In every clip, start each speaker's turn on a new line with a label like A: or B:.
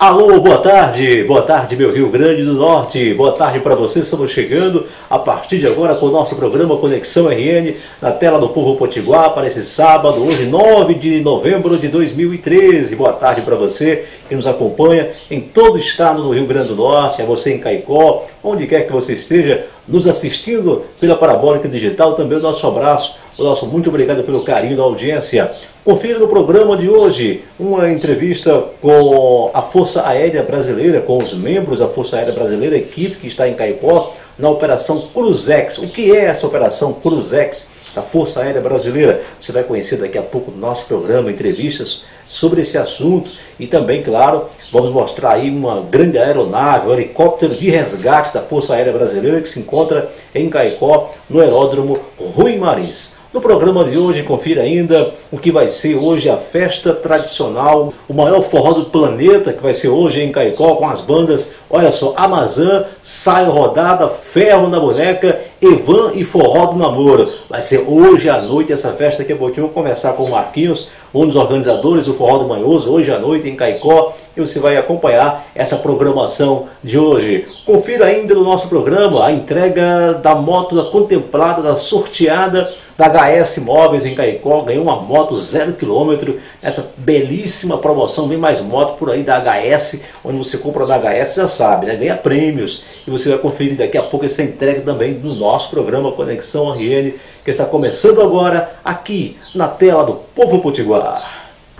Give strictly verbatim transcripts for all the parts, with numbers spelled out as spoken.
A: Alô, boa tarde, boa tarde meu Rio Grande do Norte, boa tarde para você. Estamos chegando a partir de agora com o nosso programa Conexão R N na tela do Povo Potiguar para esse sábado, hoje nove de novembro de dois mil e treze. Boa tarde para você que nos acompanha em todo o estado do Rio Grande do Norte, a você em Caicó, onde quer que você esteja nos assistindo pela Parabólica Digital, também o nosso abraço, o nosso muito obrigado pelo carinho da audiência. Confira no programa de hoje uma entrevista com a Força Aérea Brasileira, com os membros da Força Aérea Brasileira, a equipe que está em Caicó, na Operação Cruzex. O que é essa Operação Cruzex da Força Aérea Brasileira? Você vai conhecer daqui a pouco no nosso programa, entrevistas sobre esse assunto. E também, claro, vamos mostrar aí uma grande aeronave, um helicóptero de resgate da Força Aérea Brasileira que se encontra em Caicó, no aeródromo Rui Maris. No programa de hoje, confira ainda o que vai ser hoje a festa tradicional, o maior forró do planeta, que vai ser hoje em Caicó, com as bandas, olha só, Amazã, Saio Rodada, Ferro na Boneca, Evan e Forró do Namoro. Vai ser hoje à noite essa festa, daqui a pouquinho vou conversar com o Marquinhos, um dos organizadores do Forró do Manhoso, hoje à noite em Caicó, e você vai acompanhar essa programação de hoje. Confira ainda no nosso programa a entrega da moto da contemplada, da sorteada da H S Móveis em Caicó. Ganhou uma moto zero quilômetro, essa belíssima promoção, vem mais moto por aí da H S, onde você compra da H S, já sabe, né? Ganha prêmios, e você vai conferir daqui a pouco essa entrega também no nosso programa Conexão R N, que está começando agora aqui na tela do Povo Potiguar.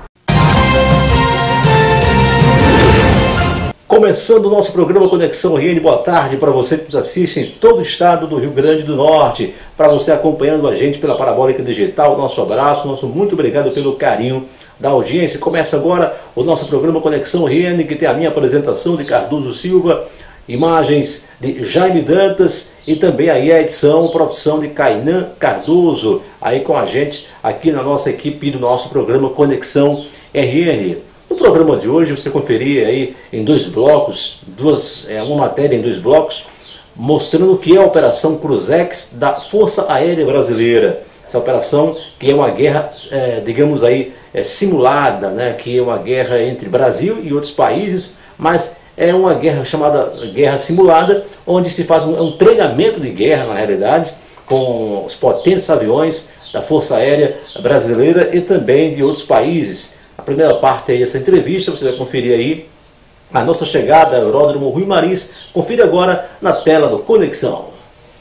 A: Começando o nosso programa Conexão R N, boa tarde para você que nos assiste em todo o estado do Rio Grande do Norte, para você acompanhando a gente pela Parabólica Digital, nosso abraço, nosso muito obrigado pelo carinho da audiência. Começa agora o nosso programa Conexão R N, que tem a minha apresentação de Cardoso Silva, imagens de Jaime Dantas e também aí a edição, produção de Kainan Cardoso, aí com a gente aqui na nossa equipe do nosso programa Conexão R N. No programa de hoje você conferir aí em dois blocos, duas, é, uma matéria em dois blocos, mostrando o que é a Operação Cruzex da Força Aérea Brasileira. Essa operação que é uma guerra, é, digamos aí, é, simulada, né, que é uma guerra entre Brasil e outros países, mas é uma guerra chamada guerra simulada, onde se faz um, um treinamento de guerra, na realidade, com os potentes aviões da Força Aérea Brasileira e também de outros países. A primeira parte aí dessa entrevista, você vai conferir aí a nossa chegada ao aeródromo Rui Maris. Confira agora na tela do Conexão.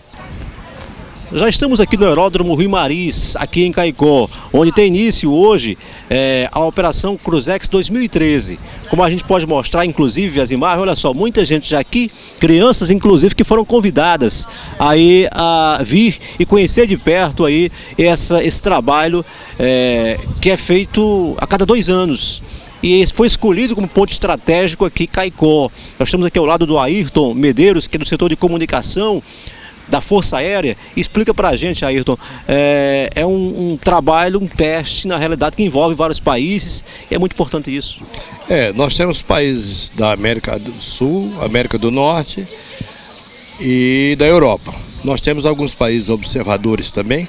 A: Já estamos aqui no aeródromo Rui Maris, aqui em Caicó, onde tem início hoje é, a Operação Cruzex dois mil e treze. Como a gente pode mostrar, inclusive, as imagens, olha só, muita gente já aqui, crianças inclusive, que foram convidadas aí a vir e conhecer de perto aí essa, esse trabalho é, que é feito a cada dois anos. E foi escolhido como ponto estratégico aqui Caicó. Nós estamos aqui ao lado do Ayrton Medeiros, que é do setor de comunicação da Força Aérea. Explica pra gente, Ayrton, é, é um, um trabalho, um teste, na realidade, que envolve vários países, e é muito importante isso.
B: É, nós temos países da América do Sul, América do Norte e da Europa. Nós temos alguns países observadores também.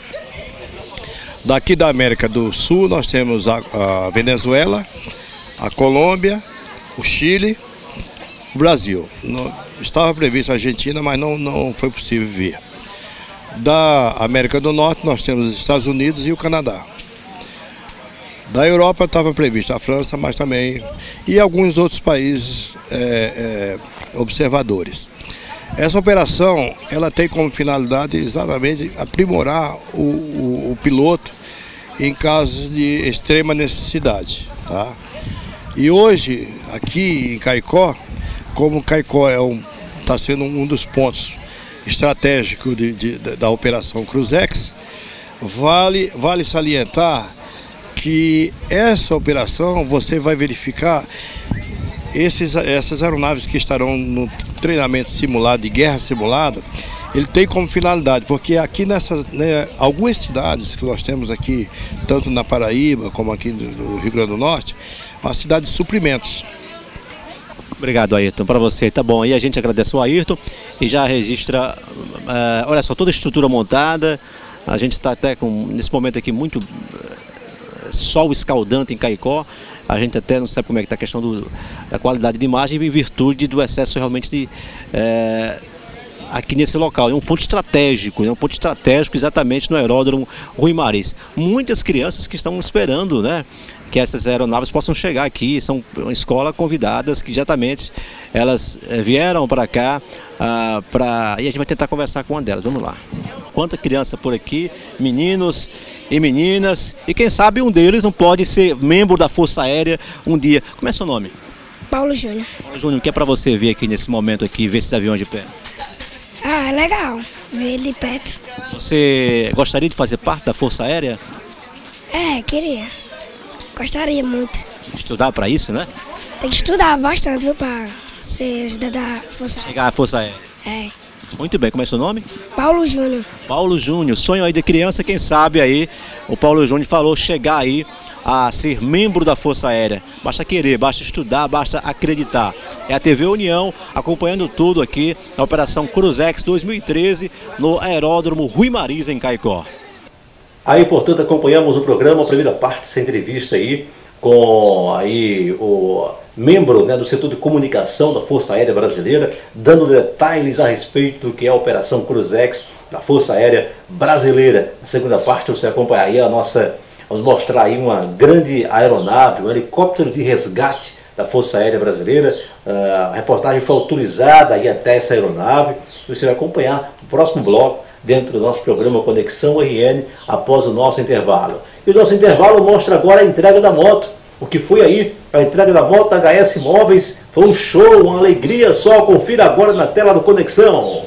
B: Daqui da América do Sul nós temos a, a Venezuela, a Colômbia, o Chile, o Brasil. No, Estava previsto a Argentina, mas não, não foi possível vir. Da América do Norte, nós temos os Estados Unidos e o Canadá. Da Europa estava previsto a França, mas também... E alguns outros países é, é, observadores. Essa operação, ela tem como finalidade exatamente aprimorar o, o, o piloto em casos de extrema necessidade. Tá? E hoje, aqui em Caicó, como Caicó é um, está sendo um dos pontos estratégicos de, de, da Operação Cruzex, vale, vale salientar que essa operação você vai verificar esses, essas aeronaves que estarão no treinamento simulado, de guerra simulada, ele tem como finalidade, porque aqui nessas, né, algumas cidades que nós temos aqui, tanto na Paraíba como aqui no Rio Grande do Norte, uma cidade de suprimentos.
A: Obrigado, Ayrton, para você. Tá bom, aí a gente agradece o Ayrton e já registra, uh, olha só, toda a estrutura montada. A gente está até com, nesse momento aqui, muito sol escaldante em Caicó. A gente até não sabe como é que está a questão do, da qualidade de imagem em virtude do excesso realmente de... É, aqui nesse local, é um ponto estratégico, é um ponto estratégico exatamente no aeródromo Rui Maris. Muitas crianças que estão esperando, né, que essas aeronaves possam chegar aqui, são uma escola convidadas que exatamente elas vieram para cá, ah, pra... e a gente vai tentar conversar com uma delas, vamos lá. Quanta criança por aqui, meninos e meninas, e quem sabe um deles não pode ser membro da Força Aérea um dia. Como é seu nome?
C: Paulo Júnior.
A: Paulo Júnior, o que é para você ver aqui nesse momento aqui, ver esses aviões de perto?
C: Ah, é legal ver ele de perto.
A: Você gostaria de fazer parte da Força Aérea?
C: É, queria. Gostaria muito.
A: Estudar para isso, né?
C: Tem que estudar bastante, viu, para ser ajudar da Força Aérea.
A: Chegar à Força Aérea.
C: É.
A: Muito bem, como é seu nome?
C: Paulo Júnior.
A: Paulo Júnior, sonho aí de criança, quem sabe aí, o Paulo Júnior falou chegar aí a ser membro da Força Aérea. Basta querer, basta estudar, basta acreditar. É a T V União acompanhando tudo aqui na Operação Cruzex dois mil e treze no aeródromo Rui Maris em Caicó. Aí, portanto, acompanhamos o programa, a primeira parte dessa entrevista aí com aí o membro, né, do setor de comunicação da Força Aérea Brasileira, dando detalhes a respeito do que é a Operação Cruzex da Força Aérea Brasileira. Na segunda parte você acompanharia a nossa, vamos mostrar aí uma grande aeronave, um helicóptero de resgate da Força Aérea Brasileira. A reportagem foi autorizada aí até essa aeronave. Você vai acompanhar o próximo bloco dentro do nosso programa Conexão R N após o nosso intervalo. E o nosso intervalo mostra agora a entrega da moto. O que foi aí a entrega da moto da H S Móveis foi um show, uma alegria só. Confira agora na tela do Conexão.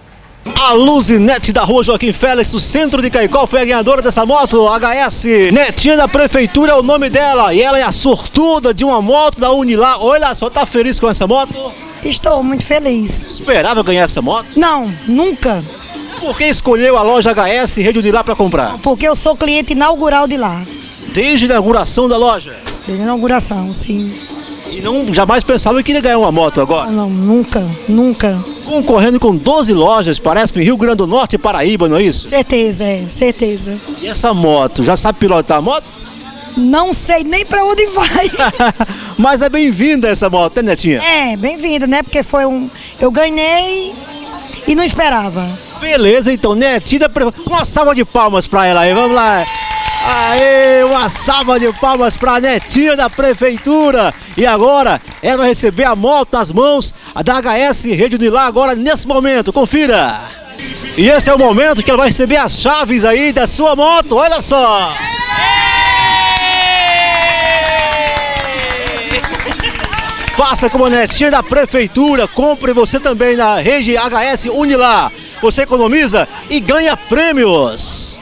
A: A Luzinete da Rua Joaquim Félix, o centro de Caicó, foi a ganhadora dessa moto, H S. Netinha da Prefeitura é o nome dela, e ela é a sortuda de uma moto da Unilar. Olha só, tá feliz com essa moto?
D: Estou muito feliz.
A: Esperava ganhar essa moto?
D: Não, nunca.
A: Por que escolheu a loja H S Rede Unilar para comprar?
D: Porque eu sou cliente inaugural de lá.
A: Desde a inauguração da loja?
D: Desde a inauguração, sim.
A: E não jamais pensava que iria ganhar uma moto agora?
D: Não, não, nunca, nunca.
A: Concorrendo com doze lojas, parece, em Rio Grande do Norte e Paraíba, não é isso?
D: Certeza, é, certeza.
A: E essa moto, já sabe pilotar a moto?
D: Não sei nem pra onde vai.
A: Mas é bem-vinda essa moto, né, Netinha?
D: É, bem-vinda, né? Porque foi um... Eu ganhei e não esperava.
A: Beleza, então, Netinha, uma salva de palmas pra ela aí, vamos lá. Aê, uma salva de palmas para a Netinha da Prefeitura. E agora ela vai receber a moto nas mãos da H S Rede Unilar agora nesse momento, confira. E esse é o momento que ela vai receber as chaves aí da sua moto, olha só. Faça como a Netinha da Prefeitura, compre você também na rede H S Unilar. Você economiza e ganha prêmios.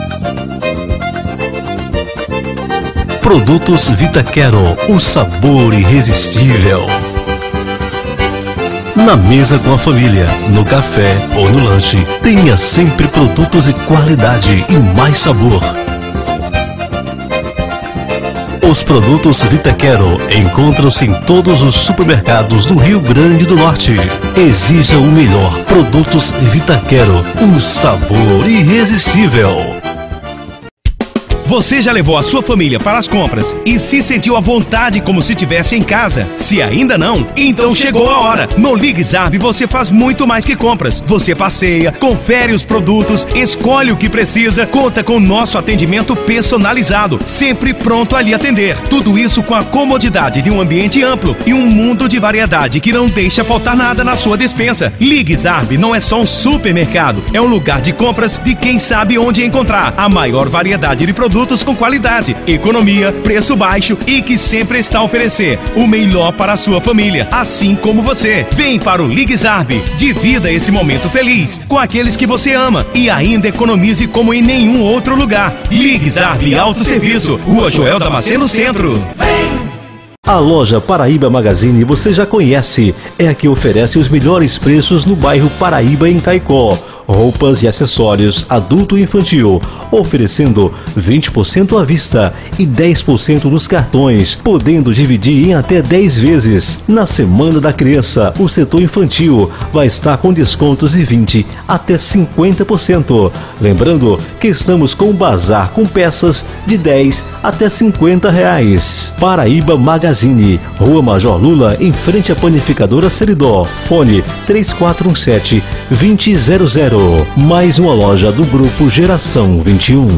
E: Produtos Vitaquero, o sabor irresistível. Na mesa com a família, no café ou no lanche, tenha sempre produtos de qualidade e mais sabor. Os produtos Vitaquero encontram-se em todos os supermercados do Rio Grande do Norte. Exija o melhor. Produtos Vitaquero, um sabor irresistível.
F: Você já levou a sua família para as compras e se sentiu à vontade como se estivesse em casa? Se ainda não, então chegou a hora. No LigZarb você faz muito mais que compras. Você passeia, confere os produtos, escolhe o que precisa, conta com nosso atendimento personalizado, sempre pronto a lhe atender. Tudo isso com a comodidade de um ambiente amplo e um mundo de variedade que não deixa faltar nada na sua despensa. LigZarb não é só um supermercado, é um lugar de compras de quem sabe onde encontrar a maior variedade de produtos com qualidade, economia, preço baixo e que sempre está a oferecer o melhor para a sua família, assim como você. Vem para o LigZarb, divida esse momento feliz com aqueles que você ama e ainda economize como em nenhum outro lugar. LigZarb Autosserviço, Rua Joel Damasceno Centro.
E: A loja Paraíba Magazine você já conhece, é a que oferece os melhores preços no bairro Paraíba em Caicó. roupas e acessórios adulto e infantil, oferecendo vinte por cento à vista e dez por cento nos cartões, podendo dividir em até dez vezes. Na Semana da Criança, o setor infantil vai estar com descontos de vinte até cinquenta por cento. Lembrando que estamos com um bazar com peças de dez até cinquenta reais. Paraíba Magazine, Rua Major Lula, em frente à panificadora Seridó. Fone três quatro um sete, dois zero zero. Mais uma loja do Grupo Geração vinte e um.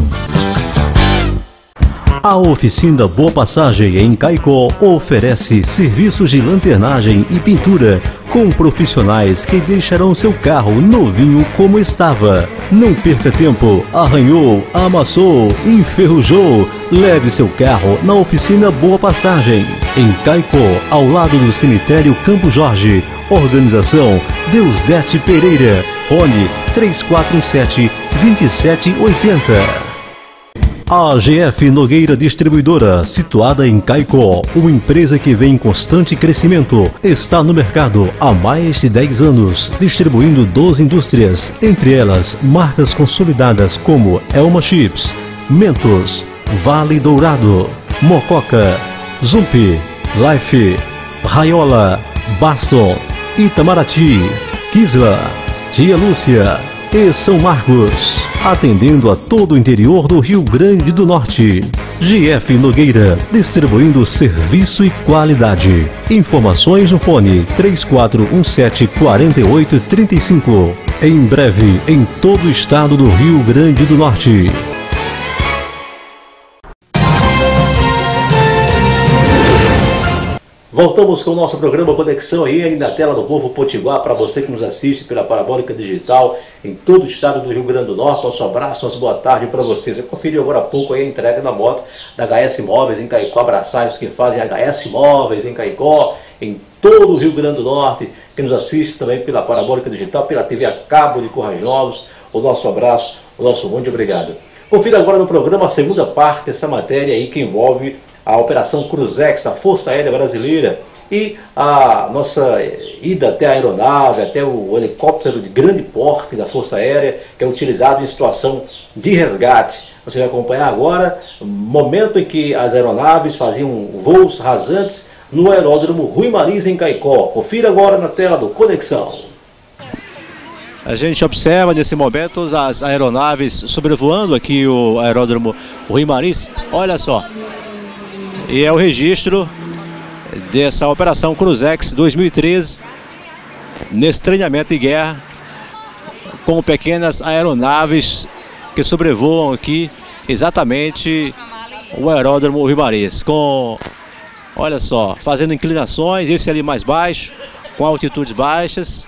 E: A oficina Boa Passagem em Caicó oferece serviços de lanternagem e pintura com profissionais que deixarão seu carro novinho como estava. Não perca tempo, arranhou, amassou, enferrujou. Leve seu carro na oficina Boa Passagem em Caicó, ao lado do cemitério Campo Jorge. Organização Deusdete Pereira. Fone três quatro um sete, dois sete oito zero. A G F Nogueira Distribuidora, situada em Caicó, uma empresa que vem em constante crescimento, está no mercado há mais de dez anos, distribuindo doze indústrias, entre elas marcas consolidadas como Elma Chips, Mentos, Vale Dourado, Mococa, Zump, Life, Raiola, Baston, Itamaraty, Kisla, Tia Lúcia e São Marcos, atendendo a todo o interior do Rio Grande do Norte. G F Nogueira, distribuindo serviço e qualidade. Informações no fone três quatro um sete, quatro oito três cinco. Em breve, em todo o estado do Rio Grande do Norte.
A: Voltamos com o nosso programa Conexão I N na tela do Povo Potiguar, para você que nos assiste pela Parabólica Digital em todo o estado do Rio Grande do Norte. Nosso abraço, nossa boa tarde para vocês. Eu conferi agora há pouco aí a entrega da moto da H S Móveis em Caicó. Abraçar os que fazem H S Móveis em Caicó, em todo o Rio Grande do Norte, que nos assiste também pela Parabólica Digital, pela T V a cabo de Currais Novos. O nosso abraço, o nosso muito obrigado. Confira agora no programa a segunda parte dessa matéria aí que envolve a Operação Cruzex, a Força Aérea Brasileira, e a nossa ida até a aeronave, até o helicóptero de grande porte da Força Aérea, que é utilizado em situação de resgate. Você vai acompanhar agora o momento em que as aeronaves faziam voos rasantes no aeródromo Rui Mariz, em Caicó. Confira agora na tela do Conexão.
G: A gente observa nesse momento as aeronaves sobrevoando aqui o aeródromo Rui Mariz. Olha só. E é o registro dessa Operação Cruzex dois mil e treze, nesse treinamento de guerra, com pequenas aeronaves que sobrevoam aqui exatamente o aeródromo Rui Mariz, com, olha só, fazendo inclinações, esse ali mais baixo, com altitudes baixas.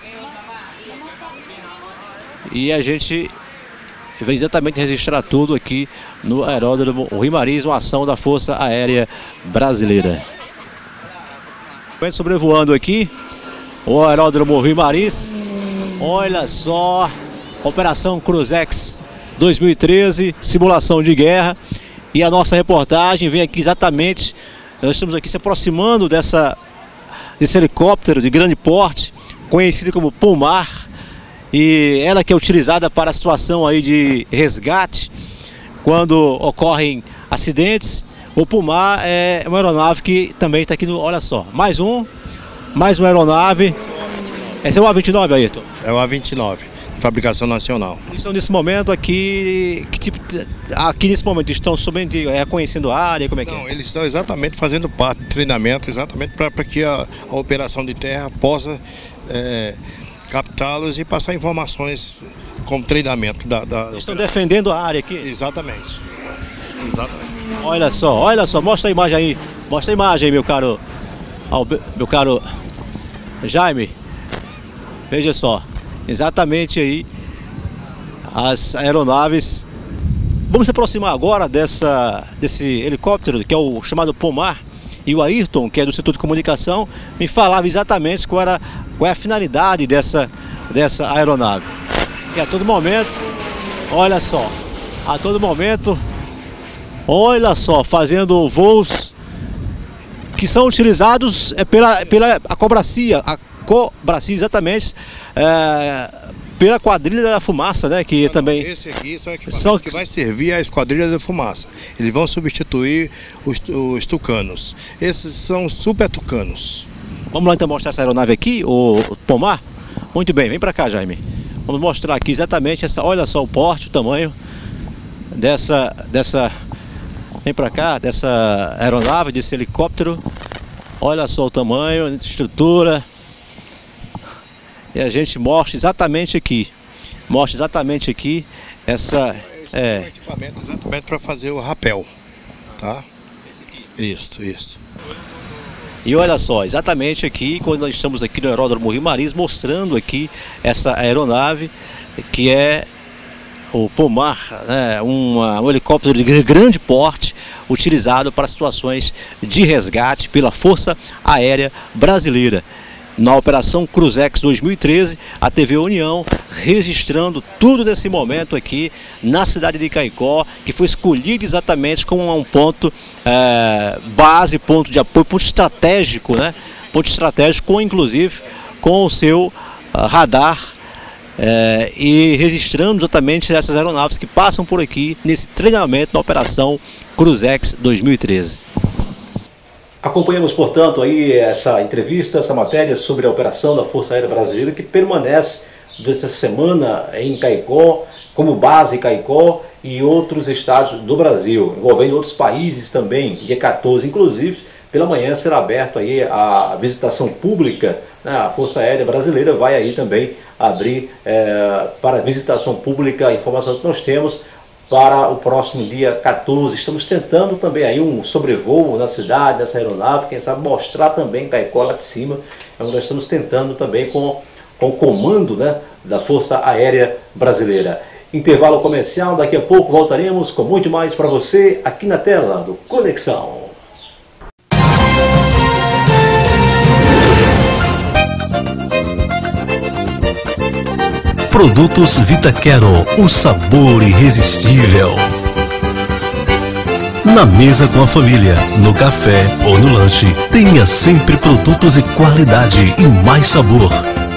G: E a gente vem exatamente registrar tudo aqui no aeródromo Rui Mariz, uma ação da Força Aérea Brasileira. Sobrevoando aqui o aeródromo Rui Mariz, olha só, Operação Cruzex dois mil e treze, simulação de guerra, e a nossa reportagem vem aqui exatamente, nós estamos aqui se aproximando dessa, desse helicóptero de grande porte, conhecido como Pumar, e ela que é utilizada para a situação aí de resgate, quando ocorrem acidentes. O Pumar é uma aeronave que também está aqui no, olha só, mais um, mais uma aeronave. Essa é o A vinte e nove, Ayrton?
B: É o A vinte e nove, fabricação nacional.
G: Estão nesse momento aqui, que tipo, aqui nesse momento estão somente reconhecendo a área, como é que
B: Não,
G: é?
B: eles estão exatamente fazendo parte do treinamento, exatamente para que a, a operação de terra possa é, captá-los e passar informações como treinamento da, da
G: Eles estão defendendo a área aqui?
B: Exatamente. Exatamente.
G: Olha só, olha só, mostra a imagem aí, mostra a imagem aí, meu caro, meu caro Jaime. Veja só, exatamente aí as aeronaves. Vamos se aproximar agora dessa, desse helicóptero, que é o chamado Pumar, e o Ayrton, que é do setor de comunicação, me falava exatamente qual, era, qual é a finalidade dessa, dessa aeronave. E a todo momento, olha só, a todo momento, olha só, fazendo voos que são utilizados pela, pela a Cobracia, a Cobracia exatamente, é, pela quadrilha da fumaça, né? Que também.
B: Esse aqui são equipamentos
G: são...
B: que vai servir à esquadrilha da fumaça. Eles vão substituir os, os tucanos. Esses são super tucanos.
G: Vamos lá então mostrar essa aeronave aqui, o Pomar? Muito bem, vem para cá, Jaime. Vamos mostrar aqui exatamente essa. Olha só o porte, o tamanho dessa. dessa vem para cá, dessa aeronave, desse helicóptero. Olha só o tamanho, a estrutura. E a gente mostra exatamente aqui. Mostra exatamente aqui essa.
B: Esse é um equipamento exatamente para fazer o rapel. Tá?
G: Esse aqui.
B: Isso, isso.
G: E olha só, exatamente aqui, quando nós estamos aqui no Aeródromo Rio Maris, mostrando aqui essa aeronave, que é o Pomar, né, uma, um helicóptero de grande porte, utilizado para situações de resgate pela Força Aérea Brasileira. Na Operação Cruzex dois mil e treze, a T V União registrando tudo nesse momento aqui na cidade de Caicó, que foi escolhido exatamente como um ponto é, base, ponto de apoio, ponto estratégico, né? Ponto estratégico, com, inclusive com o seu uh, radar é, e registrando exatamente essas aeronaves que passam por aqui nesse treinamento na Operação Cruzex dois mil e treze.
A: Acompanhamos, portanto, aí essa entrevista, essa matéria sobre a operação da Força Aérea Brasileira, que permanece durante essa semana em Caicó, como base em Caicó e outros estados do Brasil, envolvendo outros países também, dia quatorze, inclusive, pela manhã será aberto aí a visitação pública, né? A Força Aérea Brasileira vai aí também abrir é, para visitação pública a informação que nós temos para o próximo dia quatorze. Estamos tentando também aí um sobrevoo na cidade, dessa aeronave, quem sabe mostrar também Caicó lá de cima. Então, nós estamos tentando também com, com o comando, né, da Força Aérea Brasileira. Intervalo comercial, daqui a pouco voltaremos com muito mais para você aqui na tela do Conexão.
E: Produtos Vitaquero, o sabor irresistível. Na mesa com a família, no café ou no lanche, tenha sempre produtos de qualidade e mais sabor.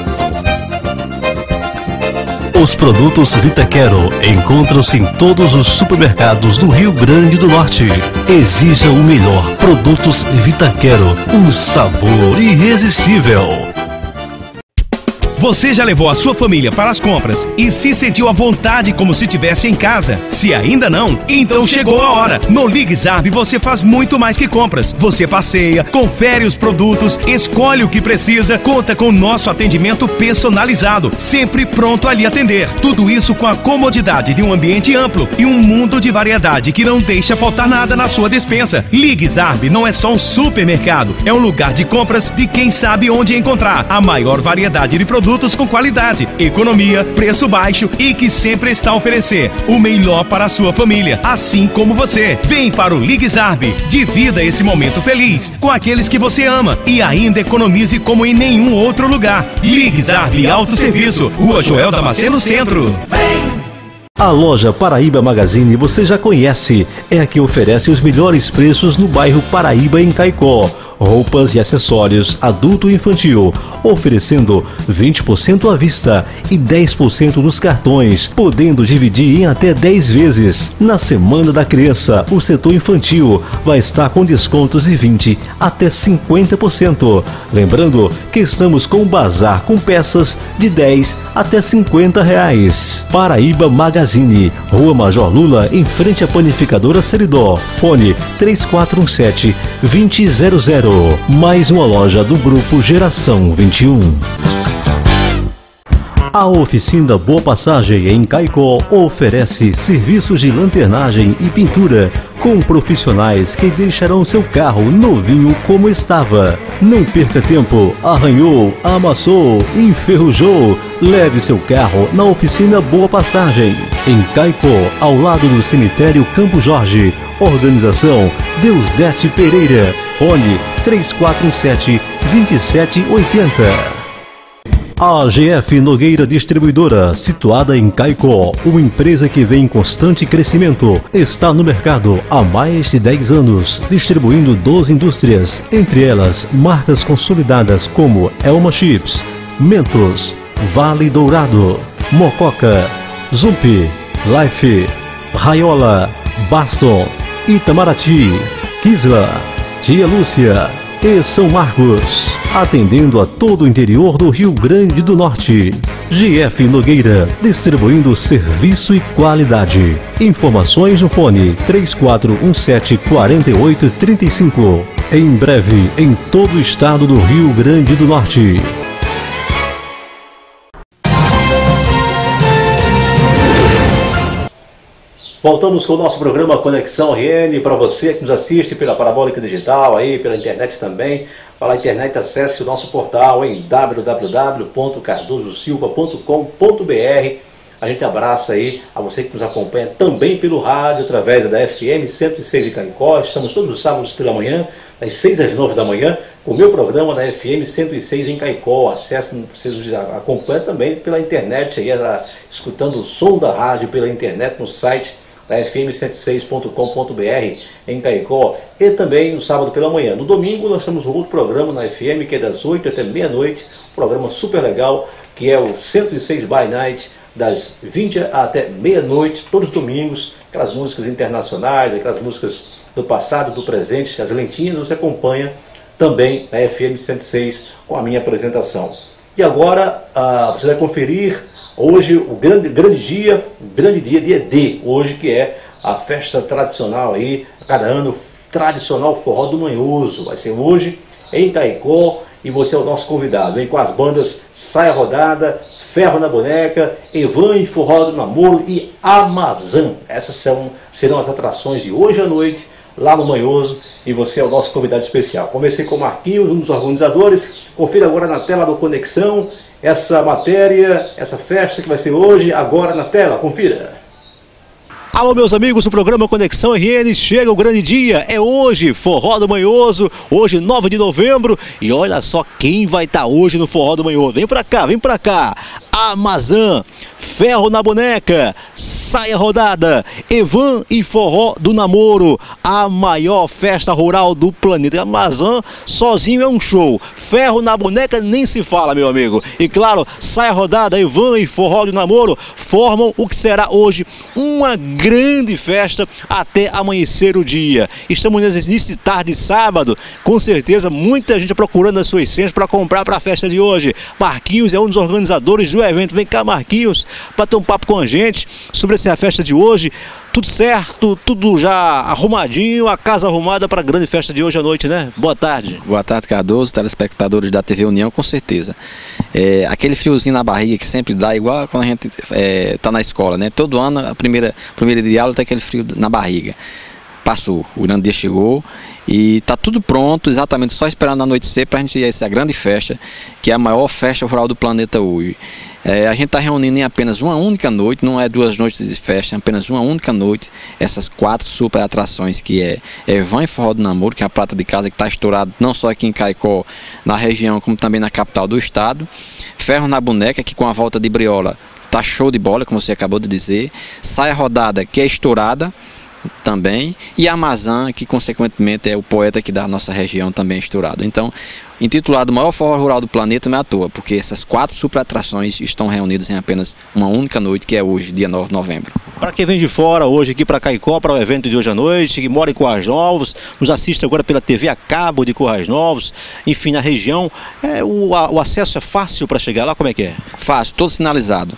E: Os produtos Vitaquero encontram-se em todos os supermercados do Rio Grande do Norte. Exija o melhor. Produtos Vitaquero, um sabor irresistível.
F: Você já levou a sua família para as compras e se sentiu à vontade como se estivesse em casa? Se ainda não, então chegou a hora. No LigZarb você faz muito mais que compras. Você passeia, confere os produtos, escolhe o que precisa, conta com nosso atendimento personalizado, sempre pronto a lhe atender. Tudo isso com a comodidade de um ambiente amplo e um mundo de variedade que não deixa faltar nada na sua despensa. LigZarb não é só um supermercado, é um lugar de compras de quem sabe onde encontrar a maior variedade de produtos com qualidade, economia, preço baixo e que sempre está a oferecer o melhor para a sua família, assim como você. Vem para o LigZarb, divida esse momento feliz com aqueles que você ama e ainda economize como em nenhum outro lugar. LigZarb Autosserviço, Rua Joel Damasceno Centro.
E: A loja Paraíba Magazine você já conhece, é a que oferece os melhores preços no bairro Paraíba em Caicó. Roupas e acessórios adulto e infantil, oferecendo vinte por cento à vista e dez por cento nos cartões, podendo dividir em até dez vezes. Na Semana da Criança, o setor infantil vai estar com descontos de vinte por cento até cinquenta por cento. Lembrando que estamos com um bazar com peças de dez até cinquenta reais. Paraíba Magazine, Rua Major Lula, em frente à panificadora Seridó. Fone três quatro um sete, dois zero zero. Mais uma loja do Grupo Geração vinte e um. A oficina Boa Passagem em Caicó oferece serviços de lanternagem e pintura com profissionais que deixarão seu carro novinho como estava. Não perca tempo, arranhou, amassou, enferrujou. Leve seu carro na oficina Boa Passagem em Caicó, ao lado do cemitério Campo Jorge. Organização Deusdete Pereira. Fone três quatro um sete, dois sete oito zero. A G F Nogueira Distribuidora, situada em Caicó, uma empresa que vem em constante crescimento, está no mercado há mais de dez anos, distribuindo doze indústrias, entre elas marcas consolidadas como Elma Chips, Mentos, Vale Dourado, Mococa, Zumpi, Life, Raiola, Baston, Itamaraty, Kisla, Tia Lúcia e São Marcos, atendendo a todo o interior do Rio Grande do Norte. G F Nogueira, distribuindo serviço e qualidade. Informações no fone três quatro um sete, quatro oito três cinco. Em breve, em todo o estado do Rio Grande do Norte.
A: Voltamos com o nosso programa Conexão R N, para você que nos assiste pela Parabólica Digital, aí pela internet também. Para a internet, acesse o nosso portal em w w w ponto cardoso silva ponto com ponto b r. A gente abraça aí a você que nos acompanha também pelo rádio, através da F M cento e seis de Caicó. Estamos todos os sábados pela manhã, das seis às nove da manhã, com o meu programa na F M cento e seis em Caicó. Acesse, você nos acompanha também pela internet, aí, escutando o som da rádio pela internet no site da F M cento e seis ponto com ponto b r em Caicó, e também no sábado pela manhã. No domingo nós temos um outro programa na F M, que é das oito até meia-noite, um programa super legal, que é o cento e seis by Night, das vinte até meia-noite, todos os domingos, aquelas músicas internacionais, aquelas músicas do passado, do presente, as lentinhas, você acompanha também na F M cento e seis com a minha apresentação. E agora ah, você vai conferir hoje o grande, grande dia, grande dia, dia D, hoje, que é a festa tradicional aí, cada ano, tradicional Forró do Manhoso. Vai ser hoje em Caicó e você é o nosso convidado. Vem com as bandas Saia Rodada, Ferro na Boneca, Evan e Forró do Namoro e Amazã. Essas são, serão as atrações de hoje à noite, lá no Manhoso, e você é o nosso convidado especial. Comecei com o Marquinhos, um dos organizadores. Confira agora na tela do Conexão essa matéria, essa festa que vai ser hoje, agora na tela. Confira.
G: Alô, meus amigos, o programa Conexão R N chega o grande dia. É hoje, Forró do Manhoso, hoje nove de novembro. E olha só quem vai estar hoje no Forró do Manhoso. Vem pra cá, vem pra cá. Amazã, Ferro na Boneca, Saia Rodada, Evan e Forró do Namoro, a maior festa rural do planeta. Amazã sozinho é um show, Ferro na Boneca nem se fala, meu amigo. E claro, Saia Rodada, Evan e Forró do Namoro formam o que será hoje uma grande festa até amanhecer o dia. Estamos nesse início de tarde de sábado, com certeza muita gente procurando as suas senhas para comprar para a festa de hoje. Marquinhos é um dos organizadores do evento. Vem cá, Marquinhos, para ter um papo com a gente sobre essa festa de hoje. Tudo certo, tudo já arrumadinho, a casa arrumada para a grande festa de hoje à noite, né? Boa tarde.
H: Boa tarde, Cardoso, telespectadores da T V União, com certeza. É, aquele friozinho na barriga que sempre dá, igual quando a gente é, tá na escola, né? Todo ano, a primeira, primeira dia de aula tem aquele frio na barriga. Passou, o grande dia chegou e tá tudo pronto, exatamente só esperando anoitecer para a gente ir a essa grande festa, que é a maior festa rural do planeta hoje. É, a gente está reunindo em apenas uma única noite, não é duas noites de festa, é apenas uma única noite, essas quatro super atrações, que é Evan e Forró do Namoro, que é a prata de casa que está estourado não só aqui em Caicó, na região, como também na capital do estado. Ferro na Boneca, que com a volta de Briola tá show de bola, como você acabou de dizer. Saia Rodada, que é estourada também, e Amazã, que consequentemente é o poeta aqui da nossa região, também estourado. Então, intitulado Maior Forró Rural do Planeta, não é à toa, porque essas quatro super atrações estão reunidas em apenas uma única noite, que é hoje, dia nove de novembro.
G: Para quem vem de fora hoje aqui para Caicó, para o evento de hoje à noite, que mora em Currais Novos, nos assiste agora pela T V a cabo de Currais Novos, enfim, na região, é, o, a, o acesso é fácil para chegar lá, como é que é?
H: Fácil, todo sinalizado.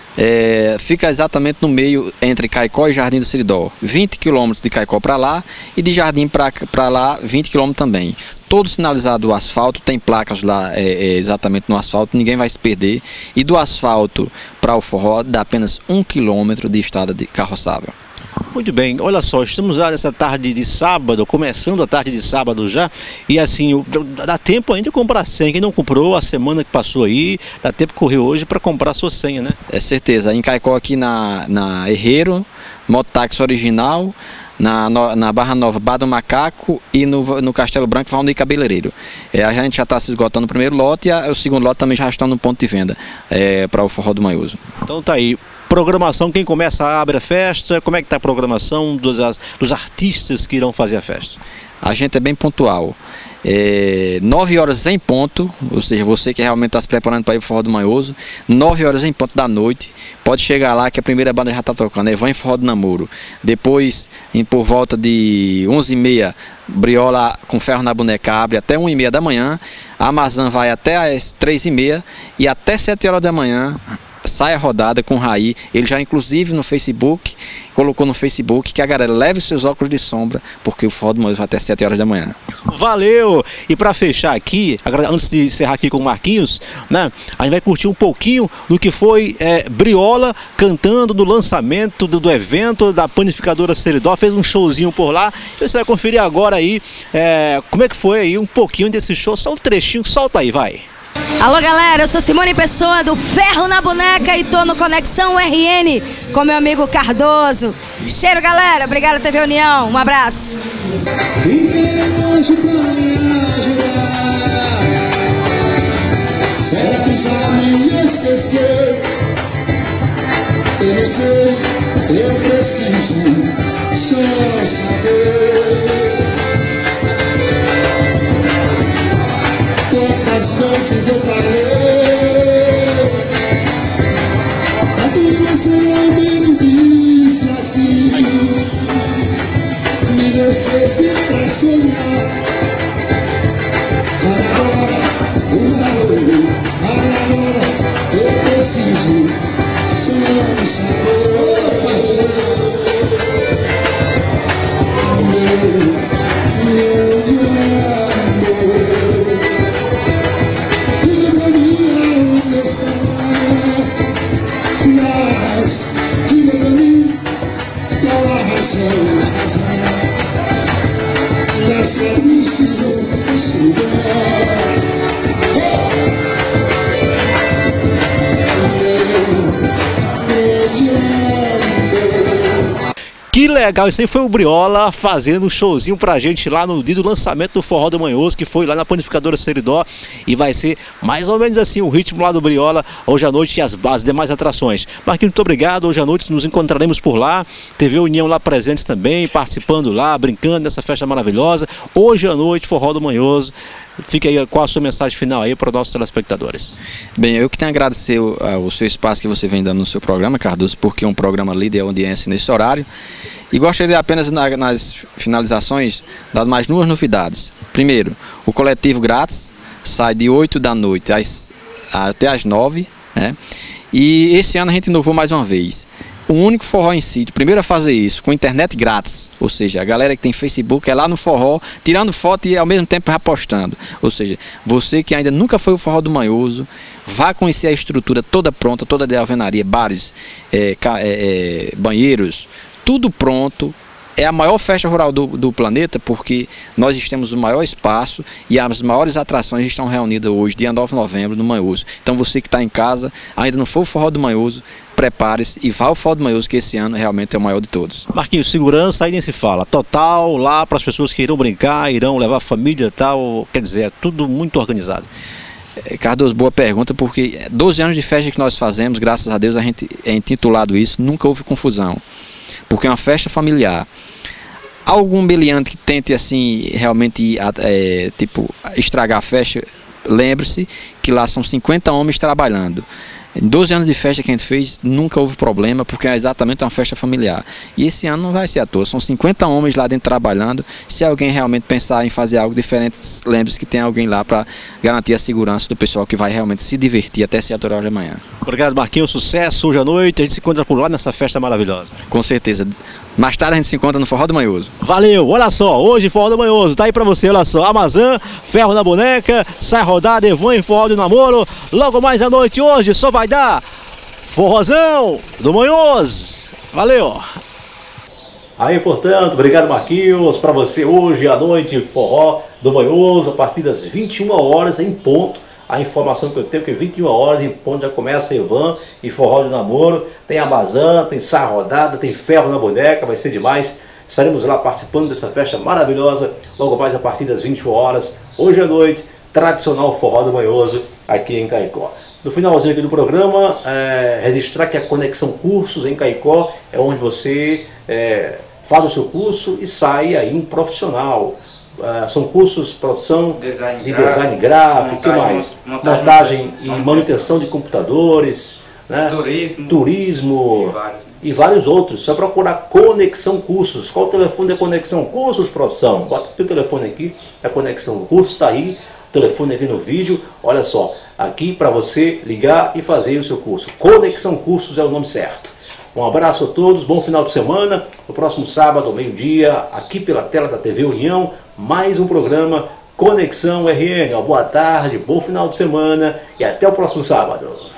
H: É, fica exatamente no meio entre Caicó e Jardim do Seridó, vinte quilômetros de Caicó para lá e de Jardim para lá vinte quilômetros também. Todo sinalizado o asfalto, tem placas lá é, é, exatamente no asfalto, ninguém vai se perder. E do asfalto para o forró dá apenas um quilômetro de estrada de carroçável.
G: Muito bem, olha só, estamos já nessa tarde de sábado, começando a tarde de sábado já, e assim, dá tempo ainda de comprar a senha. Quem não comprou a semana que passou aí, dá tempo de correr hoje para comprar a sua senha, né?
H: É certeza, em Caicó aqui na, na Herreiro, mototáxi original, na, na Barra Nova, Bar do Macaco e no, no Castelo Branco, Valnei Cabeleireiro. É, a gente já está se esgotando o primeiro lote e a, o segundo lote também já está no ponto de venda é, para o Forró do Manhoso.
G: Então tá aí. Programação, quem começa abre a festa, como é que está a programação dos, dos artistas que irão fazer a festa?
H: A gente é bem pontual. É, nove horas em ponto, ou seja, você que realmente está se preparando para ir para o Forró do Manhoso, nove horas em ponto da noite, pode chegar lá que a primeira banda já está tocando, é Van Forró do Namoro. Depois, em, por volta de onze e meia, Briola com Ferro na Boneca abre até uma e meia da manhã, a Amazã vai até as três e meia e até sete horas da manhã sai a rodada com o Raí. Ele já inclusive no Facebook, colocou no Facebook que a galera leve os seus óculos de sombra, porque o Forró do Manhoso vai até sete horas da manhã.
G: Valeu! E para fechar aqui, antes de encerrar aqui com o Marquinhos, né, a gente vai curtir um pouquinho do que foi é, Briola cantando no lançamento do, do evento da Panificadora Seridó, fez um showzinho por lá, e você vai conferir agora aí é, como é que foi aí um pouquinho desse show, só um trechinho, solta aí, vai!
I: Alô galera, eu sou Simone Pessoa do Ferro na Boneca e tô no Conexão R N com meu amigo Cardoso. Cheiro galera, obrigado T V União, um abraço.
J: Será que já me esqueceu? Eu não sei, eu preciso só saber. Quantas vezes eu falei, até você me disse assim, me deixe pra sonhar. Agora, agora, agora, eu preciso só saber. Meu, meu amor. Mas, diga pra mim, qual a razão, a razão dessa decisão sua?
G: Que legal, isso aí foi o Briola fazendo um showzinho pra gente lá no dia do lançamento do Forró do Manhoso, que foi lá na Panificadora Seridó, e vai ser mais ou menos assim o ritmo lá do Briola hoje à noite e as, as demais atrações. Marquinhos, muito obrigado, hoje à noite nos encontraremos por lá, T V União lá presentes também, participando lá, brincando nessa festa maravilhosa, hoje à noite Forró do Manhoso. Fica aí, qual a sua mensagem final aí para os nossos telespectadores?
H: Bem, eu que tenho a agradecer o, o seu espaço que você vem dando no seu programa, Cardoso, porque é um programa líder de audiência nesse horário. E gostaria apenas na, nas finalizações dar mais duas novidades. Primeiro, o coletivo grátis sai de oito da noite às, até às nove, né? E esse ano a gente inovou mais uma vez. O único forró em sítio, primeiro a fazer isso, com internet grátis, ou seja, a galera que tem Facebook é lá no forró, tirando foto e ao mesmo tempo repostando. Ou seja, você que ainda nunca foi o Forró do Manhoso, vá conhecer a estrutura toda pronta, toda de alvenaria, bares, é, é, banheiros, tudo pronto. É a maior festa rural do, do planeta, porque nós temos o maior espaço e as maiores atrações estão reunidas hoje, dia nove de novembro, no Manhoso. Então você que está em casa, ainda não foi o Forró do Manhoso, prepare-se e vá ao Forró do Manhoso, que esse ano realmente é o maior de todos.
G: Marquinhos, segurança aí nem se fala, total lá para as pessoas que irão brincar, irão levar a família e tal, quer dizer, é tudo muito organizado.
H: Cardoso, boa pergunta, porque doze anos de festa que nós fazemos, graças a Deus a gente é intitulado isso, nunca houve confusão, porque é uma festa familiar. Algum meliante que tente assim realmente é, tipo, estragar a festa, lembre-se que lá são cinquenta homens trabalhando. Em doze anos de festa que a gente fez, nunca houve problema, porque é exatamente uma festa familiar. E esse ano não vai ser à toa, são cinquenta homens lá dentro trabalhando. Se alguém realmente pensar em fazer algo diferente, lembre-se que tem alguém lá para garantir a segurança do pessoal que vai realmente se divertir até sete horas da manhã.
G: Obrigado, Marquinhos, sucesso hoje à noite, a gente se encontra por lá nessa festa maravilhosa.
H: Com certeza. Mais tarde a gente se encontra no Forró do Manhoso.
G: Valeu, olha só, hoje Forró do Manhoso, tá aí pra você, olha só, Amazã, Ferro na Boneca, sai rodada, Evan e Forró do Namoro, logo mais à noite hoje só vai dar Forrozão do Manhoso. Valeu.
A: Aí, portanto, obrigado Marquinhos, para você hoje à noite, Forró do Manhoso, a partir das vinte e uma horas em ponto. A informação que eu tenho é que vinte e uma horas em ponto já começa Evan e Forró do Namoro, tem Amazã, tem Sá Rodada, tem Ferro na Boneca, vai ser demais. Estaremos lá participando dessa festa maravilhosa, logo mais a partir das vinte e uma horas, hoje à noite, tradicional Forró do Manhoso, aqui em Caicó. No finalzinho aqui do programa, é, registrar que a Conexão Cursos em Caicó é onde você é, faz o seu curso e sai aí um profissional. Uh, são cursos de produção
K: design
A: de
K: gráfico,
A: design gráfico, que mais?
K: Montagem,
A: montagem e manutenção de computadores, né?
K: turismo,
A: turismo
K: e vários.
A: e vários outros. Só procurar Conexão Cursos. Qual o telefone da Conexão Cursos, produção? Bota o telefone aqui, a Conexão Cursos está aí, o telefone aqui no vídeo. Olha só, aqui para você ligar e fazer o seu curso. Conexão Cursos é o nome certo. Um abraço a todos, bom final de semana. No próximo sábado, ao meio-dia, aqui pela tela da T V União, mais um programa Conexão R N. Boa tarde, bom final de semana e até o próximo sábado.